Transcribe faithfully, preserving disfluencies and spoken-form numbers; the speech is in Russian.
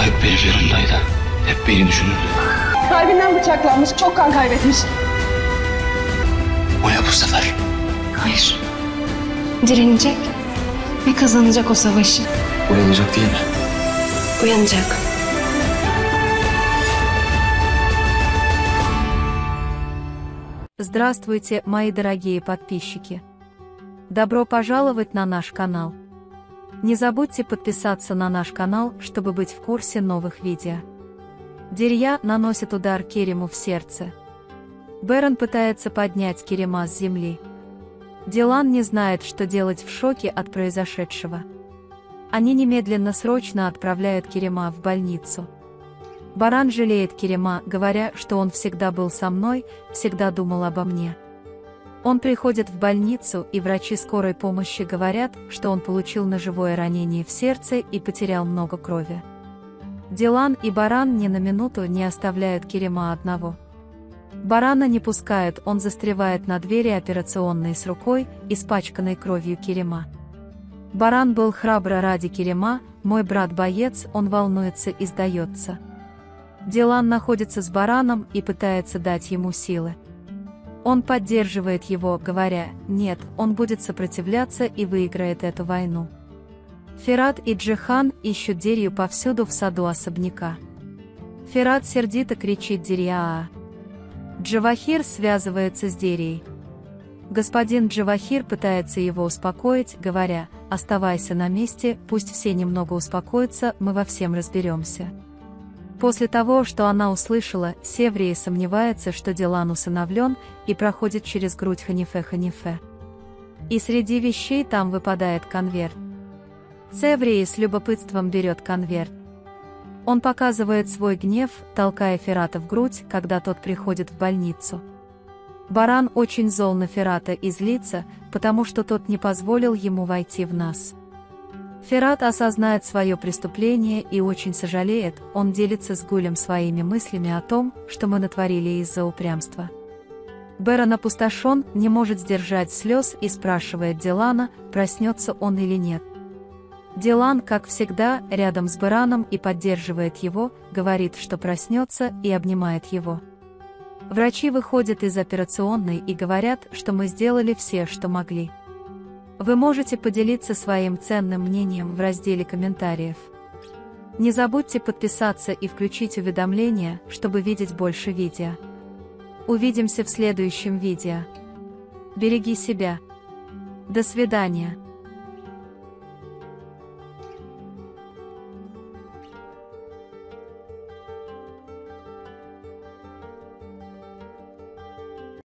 hep benim yanımdaydı. Hep beni düşünürdü. Kalbinden bıçaklanmış, çok kan kaybetmiş. O ya bu sefer? Hayır. Direnecek ve kazanacak o savaşı. Uyanacak değil mi? Uyanacak. Здравствуйте, мои дорогие подписчики! Добро пожаловать на наш канал! Не забудьте подписаться на наш канал, чтобы быть в курсе новых видео. Дирья наносит удар Керему в сердце. Берон пытается поднять Керема с земли. Дилан не знает, что делать, в шоке от произошедшего. Они немедленно срочно отправляют Керема в больницу. Баран жалеет Керема, говоря, что он всегда был со мной, всегда думал обо мне. Он приходит в больницу, и врачи скорой помощи говорят, что он получил ножевое ранение в сердце и потерял много крови. Дилан и Баран ни на минуту не оставляют Керема одного. Барана не пускают, он застревает на двери операционной с рукой, испачканной кровью Керема. Баран был храбро ради Керема, мой брат-боец, он волнуется и сдается. Дилан находится с Бараном и пытается дать ему силы. Он поддерживает его, говоря, нет, он будет сопротивляться и выиграет эту войну. Ферат и Джихан ищут Дирью повсюду в саду особняка. Ферат сердито кричит Дирья. Джавахир связывается с Дирьей. Господин Джавахир пытается его успокоить, говоря, оставайся на месте, пусть все немного успокоятся, мы во всем разберемся. После того, что она услышала, Севрия сомневается, что Дилан усыновлен, и проходит через грудь Ханифе-Ханифе. И среди вещей там выпадает конверт. Севрия с любопытством берет конверт. Он показывает свой гнев, толкая Ферата в грудь, когда тот приходит в больницу. Баран очень зол на Ферата и злится, потому что тот не позволил ему войти в нас. Ферат осознает свое преступление и очень сожалеет, он делится с Гулем своими мыслями о том, что мы натворили из-за упрямства. Берон опустошен, не может сдержать слез и спрашивает Дилана, проснется он или нет. Дилан, как всегда, рядом с Бероном и поддерживает его, говорит, что проснется, и обнимает его. Врачи выходят из операционной и говорят, что мы сделали все, что могли. Вы можете поделиться своим ценным мнением в разделе комментариев. Не забудьте подписаться и включить уведомления, чтобы видеть больше видео. Увидимся в следующем видео. Береги себя. До свидания.